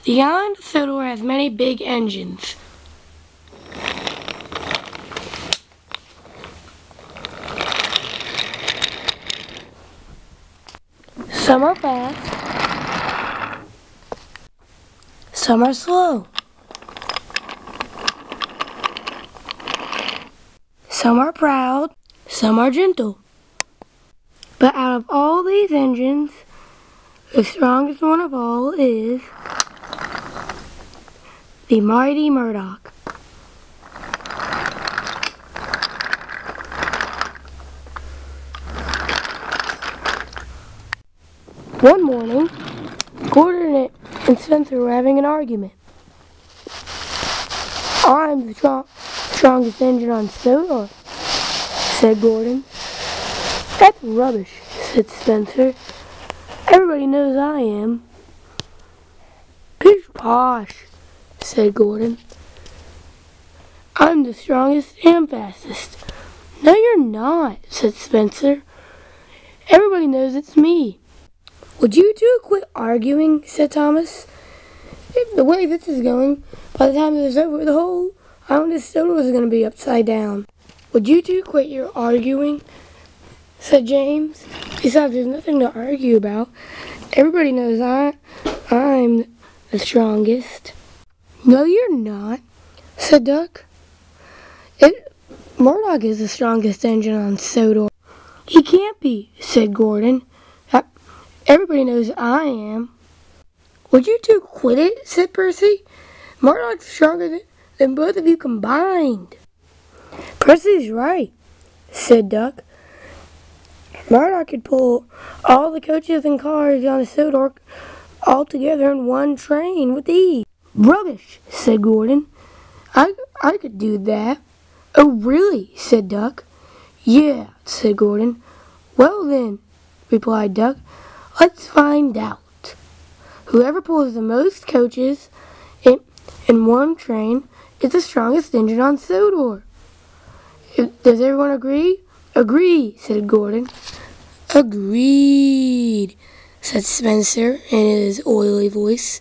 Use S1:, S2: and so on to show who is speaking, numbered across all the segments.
S1: The island of Sodor has many big engines. Some are fast, some are slow, some are proud, some are gentle. But out of all these engines, the strongest one of all is the Mighty Murdoch. One morning, Gordon and Spencer were having an argument. "I'm the strongest engine on Sodor," said Gordon. "That's rubbish," said Spencer. "Everybody knows I am." "Pish posh," said Gordon. "I'm the strongest and fastest." "No, you're not," said Spencer. "Everybody knows it's me." "Would you two quit arguing?" said Thomas. "The way this is going, by the time this is over, the whole island of Sodor is going to be upside down." "Would you two quit your arguing?" said James. "Besides, there's nothing to argue about. Everybody knows I'm the strongest." "No, you're not," said Duck. Murdoch is the strongest engine on Sodor." "He can't be," said Gordon. "Everybody knows I am." "Would you two quit it?" said Percy. "Murdoch's stronger than both of you combined." "Percy's right," said Duck. "Murdoch could pull all the coaches and cars on the Sodor all together in one train with ease." "Rubbish," said Gordon. I could do that." "Oh, really?" said Duck. "Yeah," said Gordon. "Well then," replied Duck, "let's find out. Whoever pulls the most coaches in one train is the strongest engine on Sodor. Does everyone agree?" "Agree," said Gordon. "Agreed," said Spencer in his oily voice.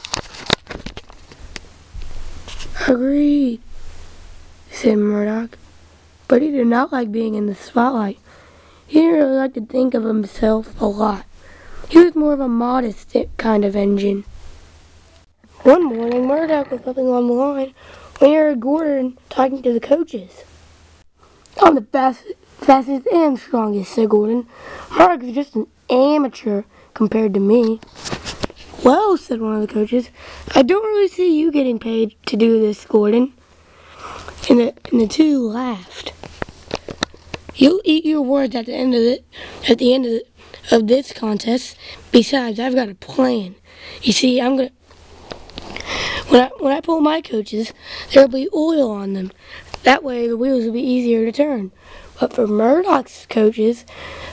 S1: "Agreed," said Murdoch. But he did not like being in the spotlight. He didn't really like to think of himself a lot. He was more of a modest kind of engine. One morning, Murdoch was up on the line when he heard Gordon talking to the coaches. "I'm the fastest and strongest," said Gordon. "Murdoch is just an amateur compared to me." "Well," said one of the coaches, "I don't really see you getting paid to do this, Gordon." And the two laughed. "You'll eat your words at the end of this contest. Besides, I've got a plan. You see, when I pull my coaches, there'll be oil on them. That way, the wheels will be easier to turn. But for Murdoch's coaches,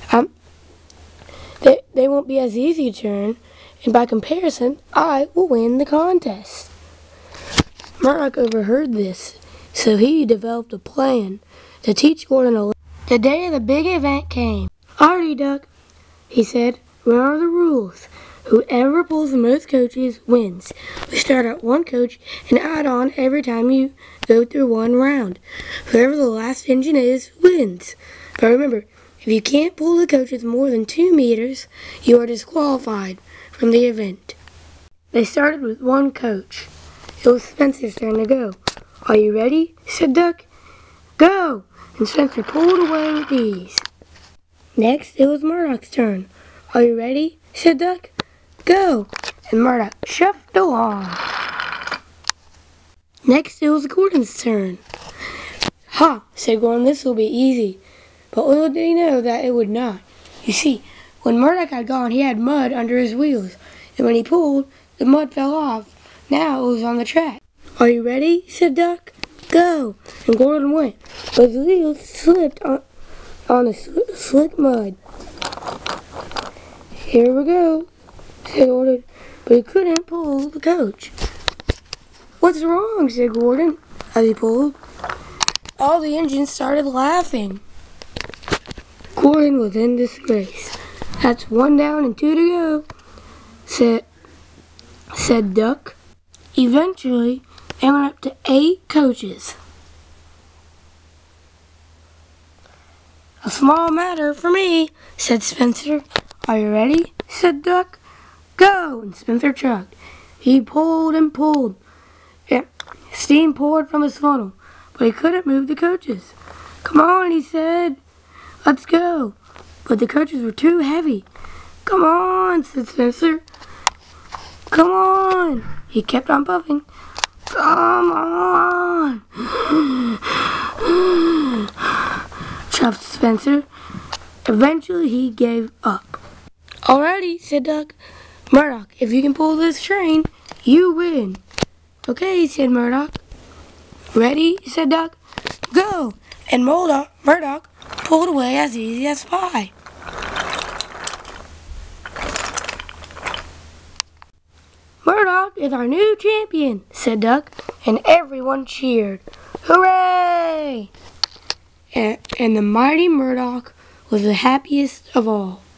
S1: they won't be as easy to turn. And by comparison, I will win the contest." Murdoch overheard this, so he developed a plan to teach Gordon a lesson. The day of the big event came. "Alrighty, Duck," he said. "What are the rules? Whoever pulls the most coaches wins. We start at one coach and add on every time you go through one round. Whoever the last engine is wins. But remember, if you can't pull the coaches more than 2 meters, you are disqualified from the event." They started with one coach. It was Spencer's turn to go. "Are you ready?" said Duck. "Go!" And Spencer pulled away with ease. Next, it was Murdoch's turn. "Are you ready?" said Duck. "Go!" And Murdoch shuffled along. Next, it was Gordon's turn. "Ha!" said Gordon, "this will be easy." But little did he know that it would not. You see, when Murdoch had gone, he had mud under his wheels, and when he pulled, the mud fell off. Now it was on the track. "Are you ready?" said Duck. "Go!" And Gordon went, but his wheels slipped on the slick mud. "Here we go," said Gordon, but he couldn't pull the coach. "What's wrong?" said Gordon as he pulled. All the engines started laughing. Gordon was in disgrace. "That's 1 down and 2 to go," said Duck. Eventually, they went up to 8 coaches. "A small matter for me," said Spencer. "Are you ready?" said Duck. "Go!" And Spencer chugged. He pulled and pulled. Steam poured from his funnel, but he couldn't move the coaches. "Come on," he said. "Let's go." But the coaches were too heavy. "Come on," said Spencer. "Come on." He kept on puffing. "Come on," chuffed Spencer. Eventually he gave up. "Alrighty," said Duck. "Murdoch, if you can pull this train, you win." "Okay," said Murdoch. "Ready?" said Duck. "Go!" And Murdoch pulled away as easy as pie. "Murdoch is our new champion," said Duck, and everyone cheered. "Hooray!" And the Mighty Murdoch was the happiest of all.